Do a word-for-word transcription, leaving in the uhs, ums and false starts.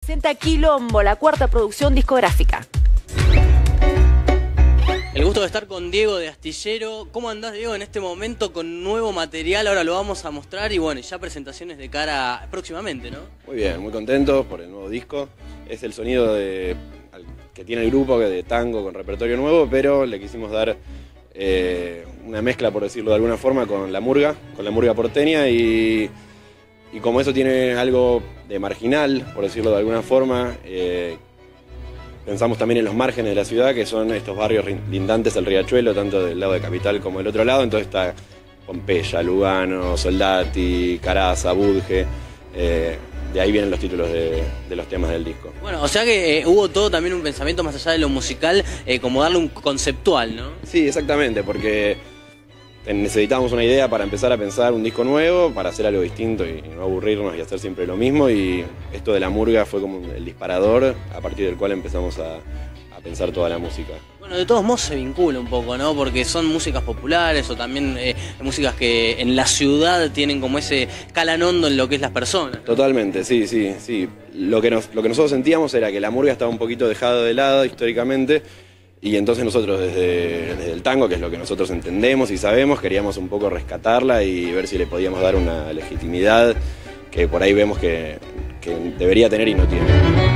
Presenta Quilombo, la cuarta producción discográfica. El gusto de estar con Diego de Astillero. ¿Cómo andás, Diego, en este momento con nuevo material? Ahora lo vamos a mostrar y bueno, ya presentaciones de cara próximamente, ¿no? Muy bien, muy contento por el nuevo disco. Es el sonido de, que tiene el grupo de tango con repertorio nuevo, pero le quisimos dar eh, una mezcla, por decirlo de alguna forma, con la murga, con la murga porteña y, y como eso tiene algo de marginal, por decirlo de alguna forma, eh, pensamos también en los márgenes de la ciudad, que son estos barrios lindantes al Riachuelo, tanto del lado de Capital como del otro lado. Entonces está Pompeya, Lugano, Soldati, Caraza, Budge. Eh, de ahí vienen los títulos de, de los temas del disco. Bueno, o sea que eh, hubo todo también un pensamiento más allá de lo musical, eh, como darle un conceptual, ¿no? Sí, exactamente, porque necesitábamos una idea para empezar a pensar un disco nuevo, para hacer algo distinto y no aburrirnos y hacer siempre lo mismo, y esto de la murga fue como el disparador a partir del cual empezamos a, a pensar toda la música. Bueno, de todos modos se vincula un poco, ¿no? Porque son músicas populares o también eh, músicas que en la ciudad tienen como ese calan hondo en lo que es las personas. Totalmente, sí, sí, sí. Lo que, nos, lo que nosotros sentíamos era que la murga estaba un poquito dejada de lado históricamente. Y entonces nosotros desde, desde el tango, que es lo que nosotros entendemos y sabemos, queríamos un poco rescatarla y ver si le podíamos dar una legitimidad que por ahí vemos que, que debería tener y no tiene.